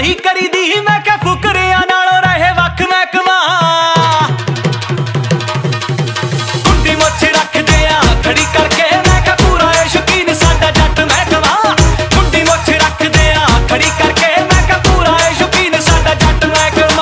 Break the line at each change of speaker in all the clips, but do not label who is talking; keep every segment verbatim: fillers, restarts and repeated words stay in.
नहीं करी दी मैं क्या फुकरिया नालों रहे वख मैं कमा कुंडी मुछ रख दिया खड़ी करके मैं क्या पूरा है शौकीन साडा जट मैं कमा कुंडी मुछ रख दिया खड़ी करके मैं क्या पूरा है शौकीन साडा जट मैं कमा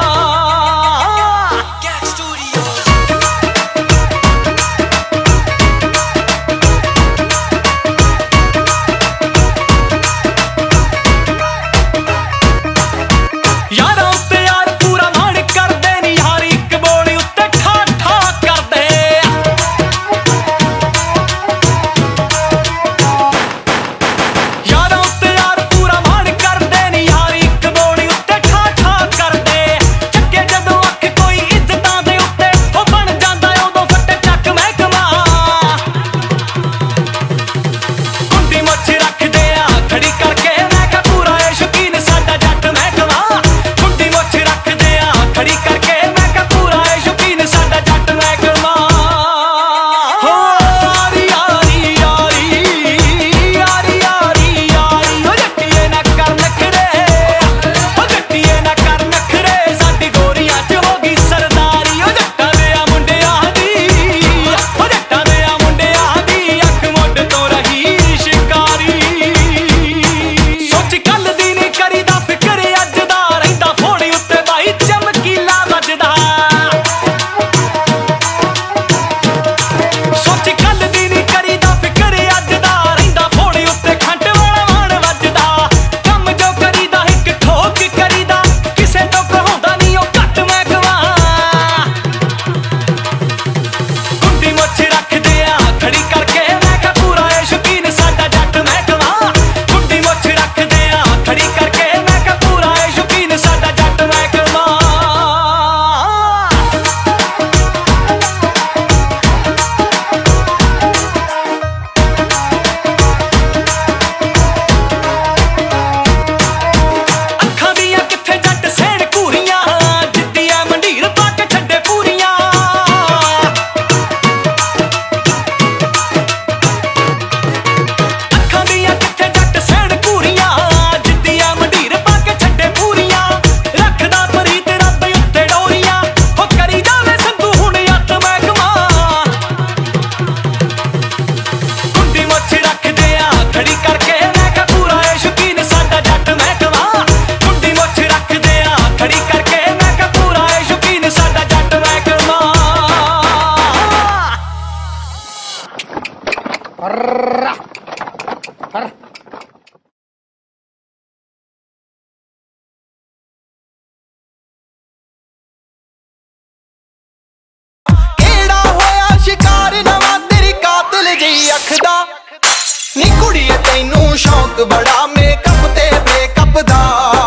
शौक बड़ा मेकअप ते ब्रेकअप दा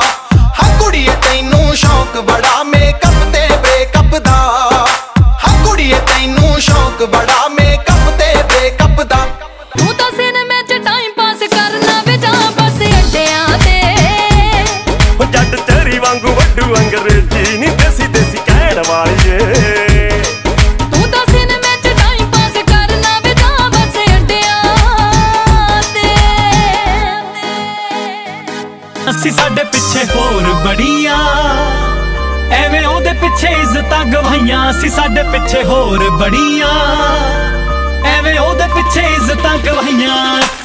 हां कुड़िए तैनू शौक बड़ा मेकअप ते ब्रेकअप दा हां कुड़िए तैनू शौक बड़ा मेकअप ते ब्रेकअप दा
तू तो सिनेमे च टाइम पास करना वे जा बस अड्डियां ते
ओ जट तेरी वांगू वड्डू अंग्रेजी नी देसी देसी कहण वाली ए
ਅਸੀਂ ਸਾਡੇ ਪਿੱਛੇ ਹੋਰ ਬੜੀਆਂ ਐਵੇਂ ਉਹਦੇ ਪਿੱਛੇ ਇੱਜ਼ਤਾਂ ਗਵਾਈਆਂ ਅਸੀਂ ਸਾਡੇ ਪਿੱਛੇ ਹੋਰ ਬੜੀਆਂ ਐਵੇਂ ਉਹਦੇ ਪਿੱਛੇ ਇੱਜ਼ਤਾਂ ਗਵਾਈਆਂ